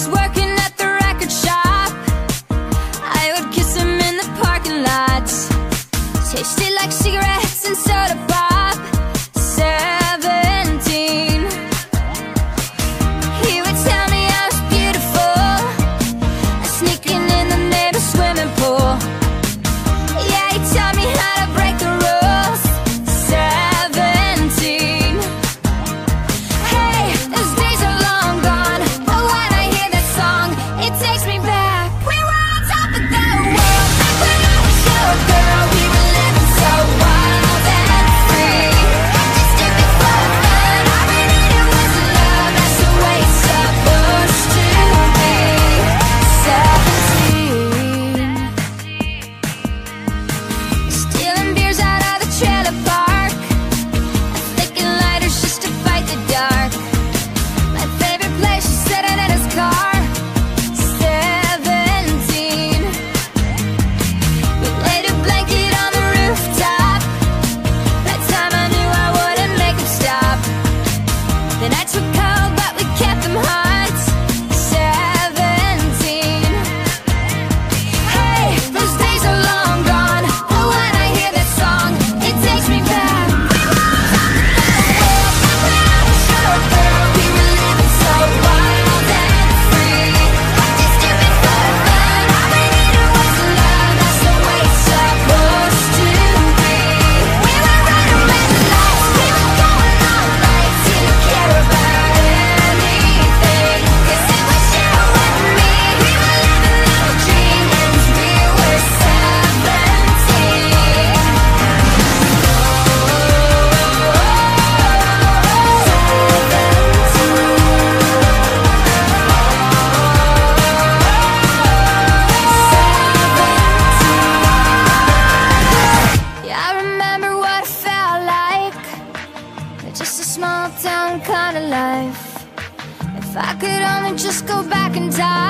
working at the record shop, I would kiss him in the parking lot. Tasted like cigarettes and soda pop. 17. He would tell me I was beautiful, sneaking in the neighbor's swimming pool. Yeah, he taught me how to break the rules. 17. Hey, those days are long gone, but when I hear that song, it takes me back. We were on top of the world, back when I was your girl. We were living so wild and free, just stupid for fun. All we needed was love, that's the way it's supposed to be. 17. Stealing beers out of the trailer park, flicking lighters just to fight the dark. My favorite place was sitting in his car. 17. We laid a blanket on the rooftop. That time I knew I wouldn't make him stop. The nights were cold, but we kept them hot. 17. Hey, those days are long gone, but when I hear that song, it takes me back. We were on top of the world, back when I was your girl. We were living so wild and free, just stupid for fun. All we needed was love, that's the way it's supposed to be. We were running red lights, we were going all night, didn't care about anything, 'cause it was you and me. We were living our dream, and we were 17. Yeah, I remember what it felt like, just a small town kind of life. If I could only just go back in time,